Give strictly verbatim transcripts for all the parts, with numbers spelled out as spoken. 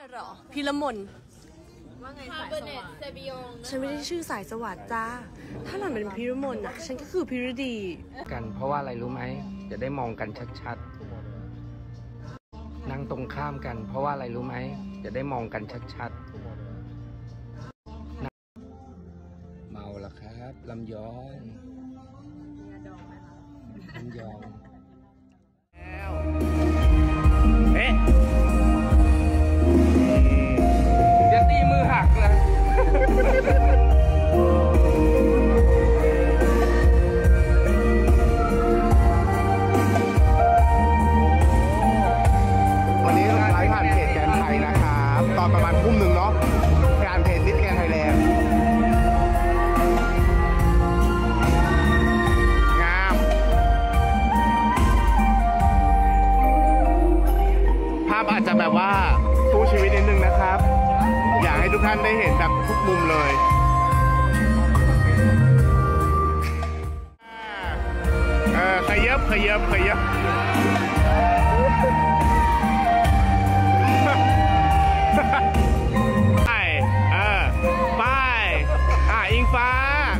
น่ะหรอพิรมนว่าไงสายสวัสดิ์ฉันไม่ได้ชื่อสายสวัสดิ์จ้าถ้าหล่อนเป็นพิรมนอ่ะฉันก็คือพิรดีกันเพราะว่าอะไรรู้ไหมจะได้มองกันชัดๆนั่งตรงข้ามกันเพราะว่าอะไรรู้ไหมจะได้มองกันชัดๆเมาแล้วครับลำยองลำยองเอ๊ะเดี๋ยวตีมือหักเลยวันนี้ไลฟ์ผ่านเพจแกนไทยนะครับตอนประมาณทุ่มหนึ่งเนาะผ่านเพจมิสแกนไทยแลนด์งามภาพอาจจะแบบว่าสู้ชีวิตนิดนึงนะครับอยากให้ทุกท่านได้เห็นแบบทุกมุมเลยเออขยับขยับขยับไปเออไปอ่ะอิงฟ้า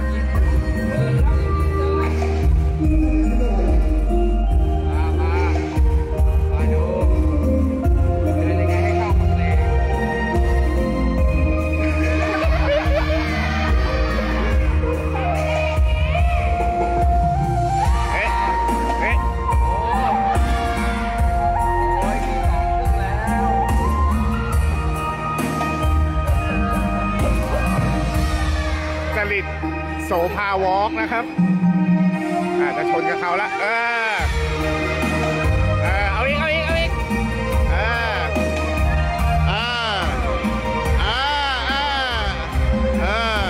โสภาวอล์กนะครับอาจจะชนกับเขาละเออเออเอาอีกเอาอีกเอาอีกเออเออเออเออ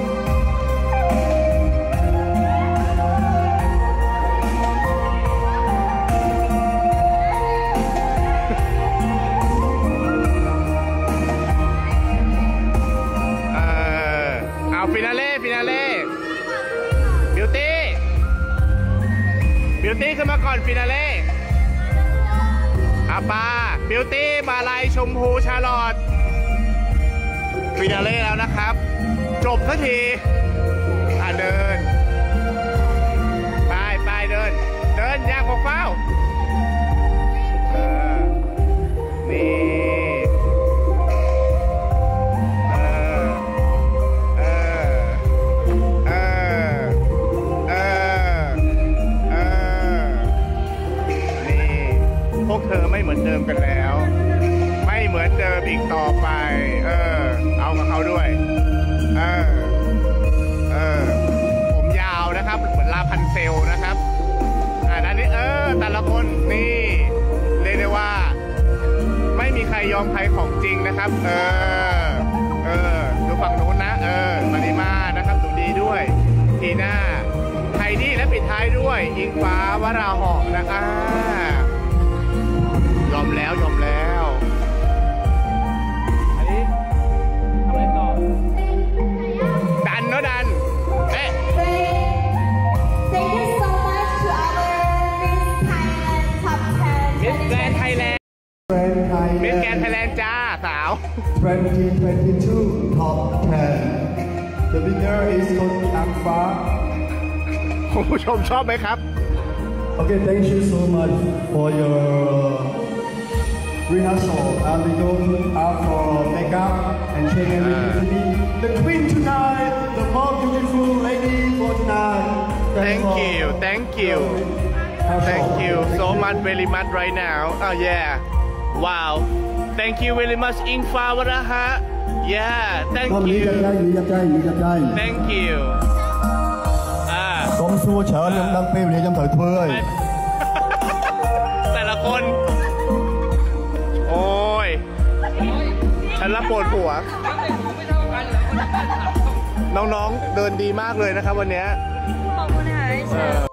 เอาฟินาเล่ฟินาเล่บิวตี้บิวตี้ขึ้นมาก่อนฟินาเล่อาปาบิวตี้มาลายชมพูชาลอตฟินาเล่แล้วนะครับจบสักทีอ่ะเดินไปไปเดินเดินอยากบอกเฝ้านี่พวกเธอไม่เหมือนเดิมกันแล้วไม่เหมือนเดิมอีกต่อไปเออเอากับเขาด้วยเออเออผมยาวนะครับเหมือนลาพันเซลนะครับอ่าด้านนี้เออแต่ละคนนี่เรียกได้ว่าไม่มีใครยอมใครของจริงนะครับเออเออดูฝั่งนู้นนะเออมาริมานะครับดูดีด้วยทีหน้าไทดี้และปิดท้ายด้วยอิงฟ้าวราหอกนะคะยอมแล้วยอมแล้วอันนี้ทำอะไรต่อดันเนาะดันเอ๊ะ Thank you so much to our Miss Thailand Top 10 Miss Grand Thailand Miss Grand Thailand จ้าสาว twenty twenty-two Top 10 The winner is Angfa คุณผู้ชมชอบไหมครับ Okay, thank you so much for your rehearsal. And we go out for makeup and change everything to be the queen tonight, the more beautiful lady for tonight. Thank you, thank you, thank you so much, very much right now. Oh yeah, wow. Thank you very much, Ingfa Waraha. Yeah, thank you. Thank you. 咁 xua chở nhưng đang phê về trong thời thưa ơi แต่ละคนโอ้ยฉันละปวดหัวน้องๆเดินดีมากเลยนะครับวันนี้ขอบคุณค่ะ